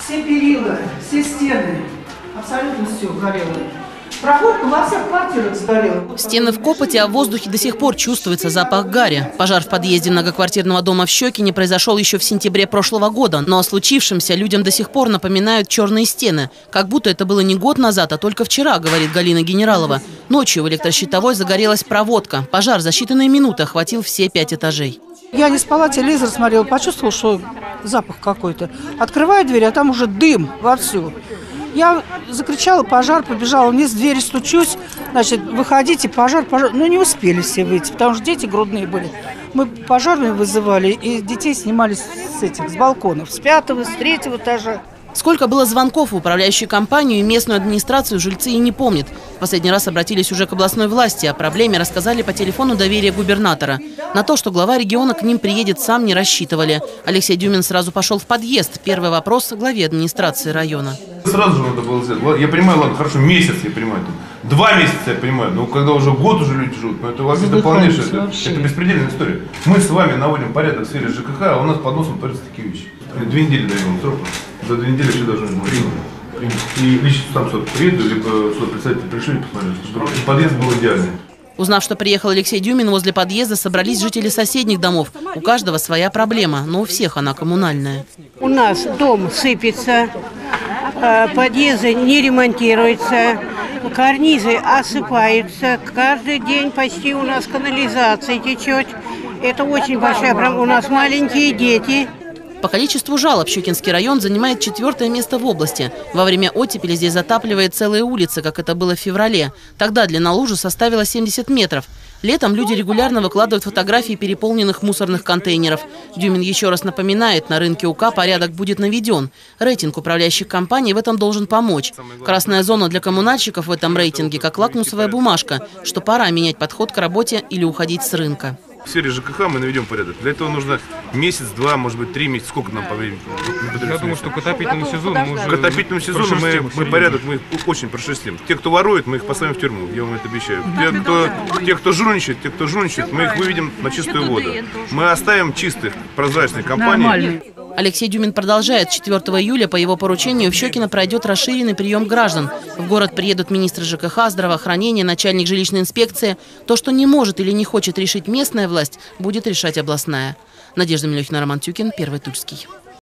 Все перила, все стены, абсолютно все горело. Проводка во всех квартирах сгорела. Стены в копоте, а в воздухе до сих пор чувствуется запах гари. Пожар в подъезде многоквартирного дома в Щекине произошел еще в сентябре прошлого года. Но о случившемся людям до сих пор напоминают черные стены. Как будто это было не год назад, а только вчера, говорит Галина Генералова. Ночью в электрощитовой загорелась проводка. Пожар за считанные минуты охватил все 5 этажей. Я не спала, телевизор смотрела, почувствовала, что запах какой-то. Открываю дверь, а там уже дым вовсю. Я закричала: пожар, побежала вниз, в двери стучусь, значит, выходите, пожар, пожар. Но не успели все выйти, потому что дети грудные были. Мы пожарные вызывали, и детей снимали с балконов, с 5-го, с 3-го этажа. Сколько было звонков в управляющую компанию и местную администрацию, жильцы и не помнят. В последний раз обратились уже к областной власти. О проблеме рассказали по телефону доверия губернатора. На то, что глава региона к ним приедет, сам не рассчитывали. Алексей Дюмин сразу пошел в подъезд. Первый вопрос главе администрации района. Сразу же надо было сделать. Я понимаю, ладно, хорошо, месяц я понимаю, 2 месяца я понимаю, но когда уже год уже люди живут, это вообще полнейшее, это беспредельная история. Мы с вами наводим порядок в сфере ЖКХ, а у нас под носом творятся такие вещи. 2 недели даем срок, за 2 недели все должны быть приняты. И лично сам суд приеду, либо сюда представители пришли и посмотрели, чтобы подъезд был идеальный. Узнав, что приехал Алексей Дюмин, возле подъезда собрались жители соседних домов. У каждого своя проблема, но у всех она коммунальная. У нас дом сыпется, подъезды не ремонтируются, карнизы осыпаются. Каждый день почти у нас канализация течет. Это очень большая проблема. У нас маленькие дети. По количеству жалоб Щекинский район занимает 4-е место в области. Во время оттепели здесь затапливает целые улицы, как это было в феврале. Тогда длина лужи составила 70 метров. Летом люди регулярно выкладывают фотографии переполненных мусорных контейнеров. Дюмин еще раз напоминает, на рынке УК порядок будет наведен. Рейтинг управляющих компаний в этом должен помочь. Красная зона для коммунальщиков в этом рейтинге как лакмусовая бумажка, что пора менять подход к работе или уходить с рынка. В сфере ЖКХ мы наведем порядок. Для этого нужно месяц, 2, может быть, 3 месяца. Сколько нам по времени? Я думаю, что к отопительному сезону мы порядок мы очень прошерстим. Те, кто ворует, мы их посадим в тюрьму. Я вам это обещаю. Те, кто жульничает, мы их выведем на чистую воду. Мы оставим чистых, прозрачных компаний. Алексей Дюмин продолжает. 4 июля по его поручению в Щекино пройдет расширенный прием граждан. В город приедут министры ЖКХ, здравоохранения, начальник жилищной инспекции. То, что не может или не хочет решить местная власть, будет решать областная. Надежда Милюхина, Роман Тюкин, Первый Тульский.